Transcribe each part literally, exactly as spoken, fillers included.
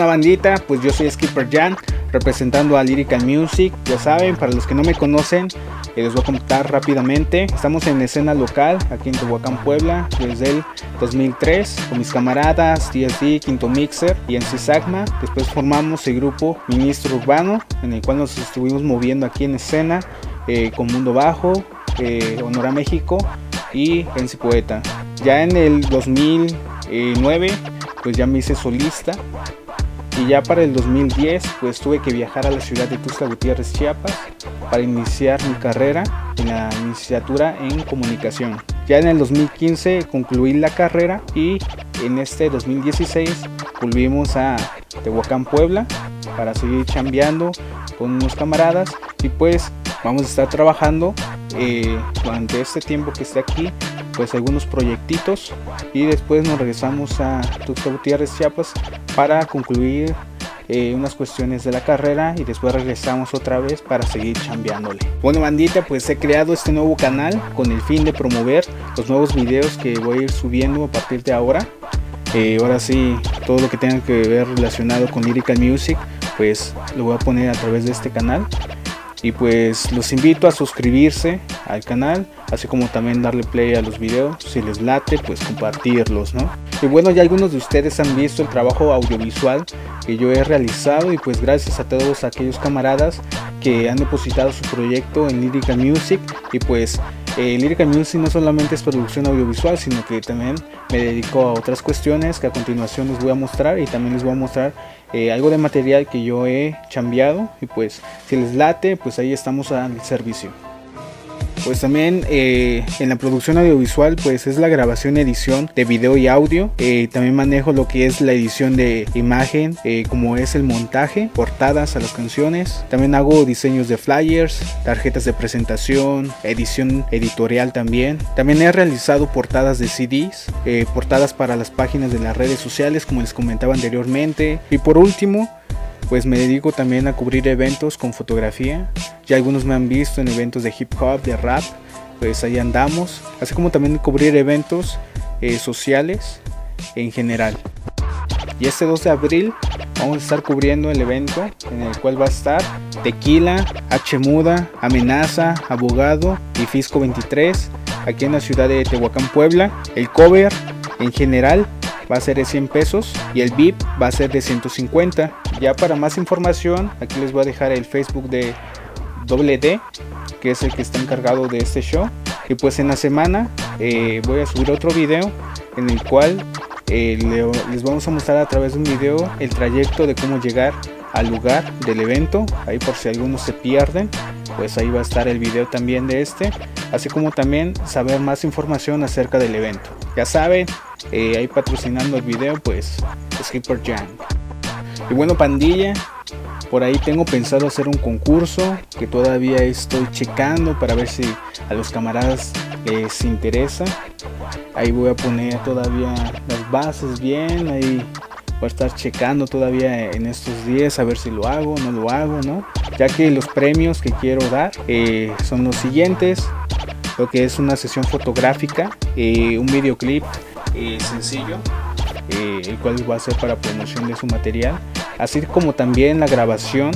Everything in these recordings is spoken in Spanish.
Buena bandita, pues yo soy Skipper Jan, representando a Lyrical Music. Ya saben, para los que no me conocen, eh, les voy a contar rápidamente. Estamos en escena local, aquí en Tehuacán, Puebla, desde el dos mil tres, con mis camaradas D S D, Quinto Mixer y M C Sagma. Después formamos el grupo Ministro Urbano, en el cual nos estuvimos moviendo aquí en escena, eh, con Mundo Bajo, eh, Honor a México y M C Poeta. Ya en el dos mil nueve, pues ya me hice solista. Y ya para el dos mil diez, pues tuve que viajar a la ciudad de Tuxtla Gutiérrez, Chiapas, para iniciar mi carrera en la licenciatura en comunicación. Ya en el dos mil quince concluí la carrera y en este dos mil dieciséis volvimos a Tehuacán, Puebla, para seguir chambeando con unos camaradas. Y pues vamos a estar trabajando eh, durante este tiempo que esté aquí, pues algunos proyectitos, y después nos regresamos a Tuxtla Gutiérrez, Chiapas, para concluir eh, unas cuestiones de la carrera, y después regresamos otra vez para seguir chambeándole. Bueno bandita, pues he creado este nuevo canal con el fin de promover los nuevos videos que voy a ir subiendo a partir de ahora. Eh, ahora sí, todo lo que tenga que ver relacionado con Lyrical Music, pues lo voy a poner a través de este canal. Y pues los invito a suscribirse al canal, así como también darle play a los videos. Si les late, pues compartirlos, ¿no? Y bueno, ya algunos de ustedes han visto el trabajo audiovisual que yo he realizado, y pues gracias a todos aquellos camaradas que han depositado su proyecto en Lyrical Music. Y pues eh, Lyrical Music no solamente es producción audiovisual, sino que también me dedico a otras cuestiones que a continuación les voy a mostrar, y también les voy a mostrar Eh, algo de material que yo he chambeado. Y pues si les late, pues ahí estamos al servicio. Pues también eh, en la producción audiovisual, pues es la grabación y edición de video y audio. Eh, también manejo lo que es la edición de imagen, eh, como es el montaje, portadas a las canciones. También hago diseños de flyers, tarjetas de presentación, edición editorial también. También he realizado portadas de C Ds, eh, portadas para las páginas de las redes sociales, como les comentaba anteriormente. Y por último, pues me dedico también a cubrir eventos con fotografía. Ya algunos me han visto en eventos de hip hop, de rap, pues ahí andamos. Así como también cubrir eventos eh, sociales en general. Y este dos de abril vamos a estar cubriendo el evento en el cual va a estar Tequila, H Muda, Amenaza, Abogado y Fisco veintitrés, aquí en la ciudad de Tehuacán, Puebla. El cover en general va a ser de cien pesos y el V I P va a ser de ciento cincuenta. Ya para más información, aquí les voy a dejar el Facebook de Doble D, que es el que está encargado de este show. Y pues en la semana eh, voy a subir otro video en el cual eh, le, les vamos a mostrar a través de un video el trayecto de cómo llegar al lugar del evento. Ahí por si algunos se pierden, pues ahí va a estar el video también de este, así como también saber más información acerca del evento. Ya saben, eh, ahí patrocinando el video, pues Skipper Jan. Y bueno pandilla, por ahí tengo pensado hacer un concurso que todavía estoy checando para ver si a los camaradas les interesa. Ahí voy a poner todavía las bases bien, ahí voy a estar checando todavía en estos días a ver si lo hago o no lo hago, ¿no? Ya que los premios que quiero dar eh, son los siguientes: lo que es una sesión fotográfica, eh, un videoclip eh, sencillo, eh, el cual va a ser para promoción de su material, así como también la grabación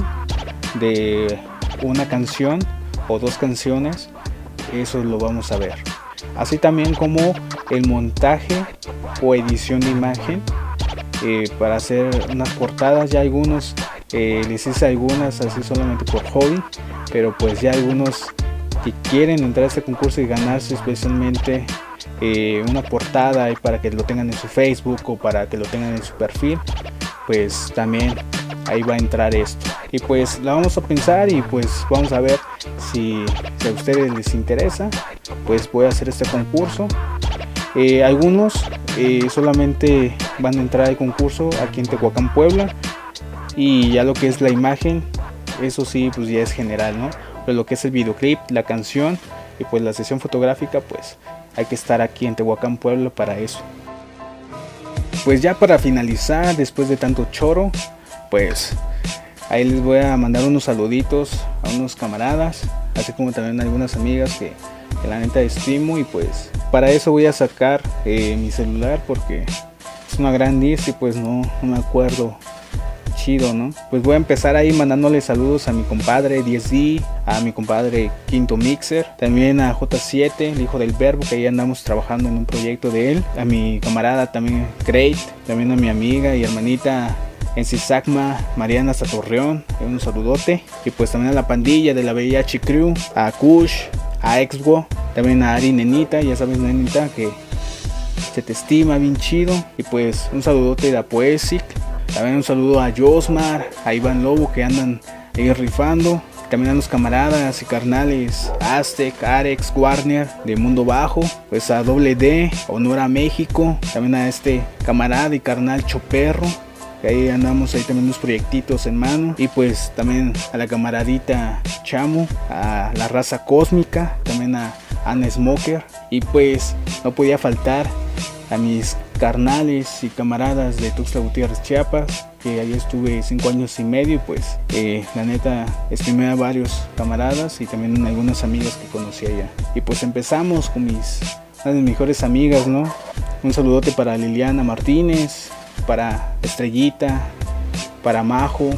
de una canción o dos canciones. Eso lo vamos a ver, así también como el montaje o edición de imagen, eh, para hacer unas portadas. Ya algunos eh, les hice algunas así solamente por hobby, pero pues ya algunos que quieren entrar a este concurso y ganarse especialmente eh, una portada, y para que lo tengan en su Facebook o para que lo tengan en su perfil, pues también ahí va a entrar esto. Y pues la vamos a pensar, y pues vamos a ver si, si a ustedes les interesa, pues voy a hacer este concurso. Eh, algunos eh, solamente van a entrar al concurso aquí en Tehuacán, Puebla, y ya lo que es la imagen, eso sí, pues ya es general, ¿no? Pero lo que es el videoclip, la canción y pues la sesión fotográfica, pues hay que estar aquí en Tehuacán, Puebla para eso. Pues ya para finalizar, después de tanto choro, pues ahí les voy a mandar unos saluditos a unos camaradas, así como también a algunas amigas que, que la neta estimo. Y pues para eso voy a sacar eh, mi celular, porque es una gran lista y pues no, no me acuerdo chido, ¿no? Pues voy a empezar ahí mandándole saludos a mi compadre diez D, a mi compadre Quinto Mixer, también a J siete, el hijo del verbo, que ahí andamos trabajando en un proyecto de él, a mi camarada también Great, también a mi amiga y hermanita en Sisacma, Mariana hasta Torreón, un saludote. Y pues también a la pandilla de la V I H Crew, a Kush, a Exwo, también a Ari Nenita, ya sabes Nenita que se te estima bien chido. Y pues un saludote de Poesic, también un saludo a Josmar, a Iván Lobo que andan ahí rifando. También a los camaradas y carnales Aztec, Arex, Warner de Mundo Bajo, pues a Doble D, Honor a México, también a este camarada y carnal Choperro, que ahí andamos, ahí también unos proyectitos en mano. Y pues también a la camaradita Chamo, a la raza cósmica, también a Ana Smoker. Y pues no podía faltar a mis carnales y camaradas de Tuxtla Gutiérrez, Chiapas, que ahí estuve cinco años y medio. Y pues eh, la neta estimé a varios camaradas y también algunas amigas que conocí allá. Y pues empezamos con mis una de mis mejores amigas, ¿no? Un saludote para Liliana Martínez, para Estrellita, para Majo,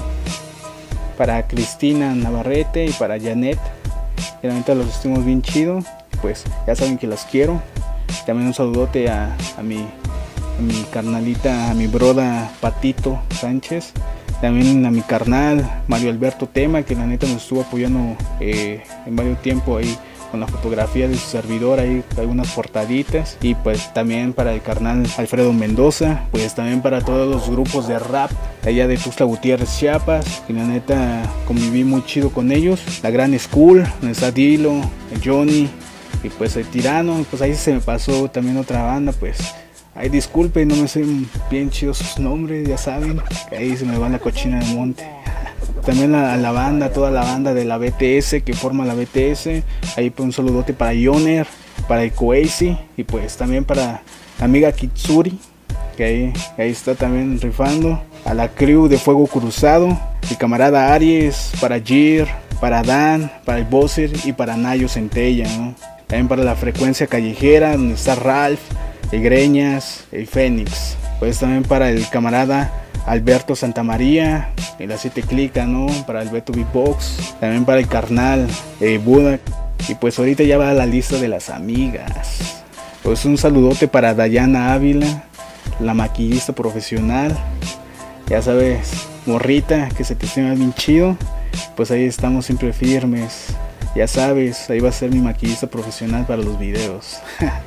para Cristina Navarrete y para Janet. Y la neta los estuvimos bien chido. Pues ya saben que las quiero. También un saludote a, a, mi, a mi carnalita, a mi broda Patito Sánchez. También a mi carnal Mario Alberto Tema, que la neta nos estuvo apoyando eh, en varios tiempos ahí con la fotografía de su servidor, ahí algunas portaditas. Y pues también para el carnal Alfredo Mendoza, pues también para todos los grupos de rap allá de Tuxtla Gutiérrez, Chiapas, que la neta conviví muy chido con ellos. La Gran School, donde está Dilo, el Johnny y pues el Tirano. Pues ahí se me pasó también otra banda, pues ay disculpen, no me sé bien chidos sus nombres, ya saben, que ahí se me va la cochina del monte. También a la banda, toda la banda de la B T S que forma la B T S. Ahí pues un saludote para Yoner, para el Coazy y pues también para la amiga Kitsuri, que ahí, ahí está también rifando. A la crew de Fuego Cruzado, el camarada Aries, para Jir, para Dan, para el Bosser y para Nayo Centella, ¿no? También para la Frecuencia Callejera, donde está Ralph, el Greñas, el Fénix. Pues también para el camarada Alberto Santamaría, el Aceite Clica, ¿no? Para el Beto Beatbox, también para el carnal eh, Buda. Y pues ahorita ya va a la lista de las amigas. Pues un saludote para Dayana Ávila, la maquillista profesional. Ya sabes, morrita, que se te estima bien chido. Pues ahí estamos siempre firmes. Ya sabes, ahí va a ser mi maquillista profesional para los videos.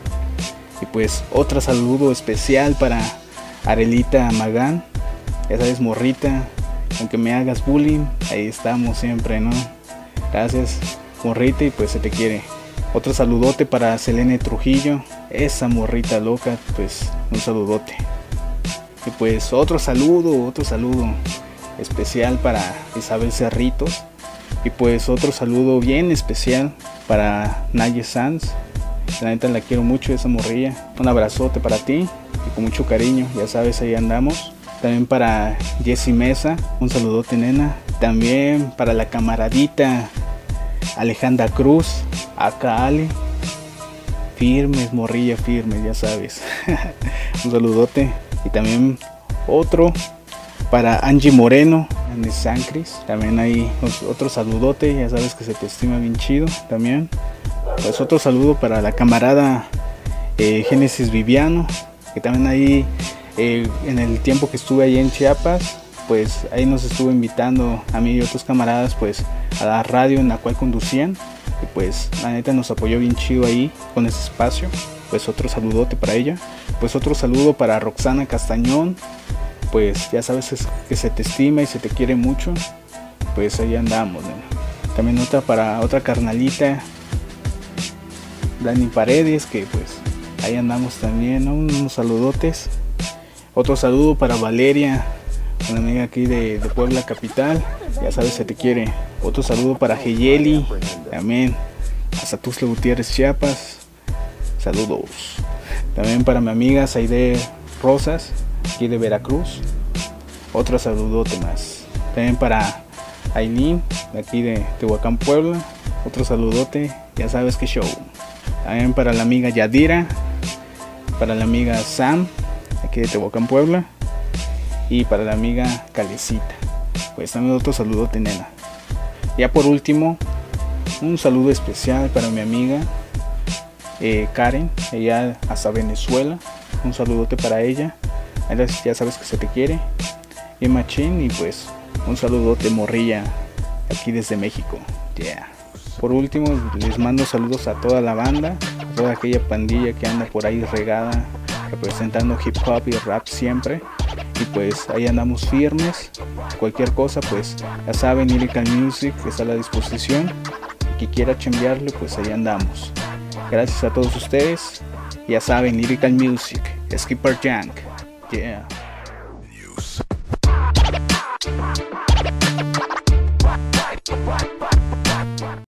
Y pues otro saludo especial para Arelita Magán. Ya sabes, morrita, aunque me hagas bullying, ahí estamos siempre, ¿no? Gracias, morrita, y pues se te quiere. Otro saludote para Selene Trujillo, esa morrita loca, pues un saludote. Y pues otro saludo, otro saludo especial para Isabel Cerritos. Y pues otro saludo bien especial para Naye Sanz. La neta la quiero mucho, esa morrilla. Un abrazote para ti y con mucho cariño, ya sabes, ahí andamos. También para Jessie Mesa, un saludote nena. También para la camaradita Alejandra Cruz, acá Ale. Firmes, morrilla, firmes, ya sabes. Un saludote. Y también otro para Angie Moreno, de San Cris. También hay otro saludote, ya sabes que se te estima bien chido también. Pues otro saludo para la camarada eh, Génesis Viviano, que también ahí eh, en el tiempo que estuve ahí en Chiapas, pues ahí nos estuvo invitando a mí y otros camaradas pues a la radio en la cual conducían. Y pues la neta nos apoyó bien chido ahí con ese espacio. Pues otro saludote para ella. Pues otro saludo para Roxana Castañón. Pues ya sabes que se te estima y se te quiere mucho. Pues ahí andamos, nena. También otra para otra carnalita, Dani Paredes, que pues ahí andamos también, ¿no? Unos saludotes. Otro saludo para Valeria, una amiga aquí de, de Puebla capital, ya sabes se te quiere. Otro saludo para Geyeli, también hasta Tuxtla Gutiérrez, Chiapas, saludos. También para mi amiga Saide Rosas, aquí de Veracruz, otro saludote más. También para Aileen, de aquí de Tehuacán, Puebla, otro saludote, ya sabes que show. También para la amiga Yadira, para la amiga Sam, aquí de Tehuacán, Puebla, y para la amiga Calecita. pues también otro saludote, nena. Ya por último, un saludo especial para mi amiga eh, Karen, ella hasta Venezuela. Un saludote para ella. Ya sabes que se te quiere. Y machín, y pues un saludote, morrilla, aquí desde México. Yeah. Por último, les mando saludos a toda la banda, a toda aquella pandilla que anda por ahí regada, representando hip hop y rap siempre. Y pues ahí andamos firmes. Cualquier cosa, pues ya saben, Lyrical Music está a la disposición. Que quiera chambearle, pues ahí andamos. Gracias a todos ustedes. Ya saben, Lyrical Music, Skipper Jank. Yeah.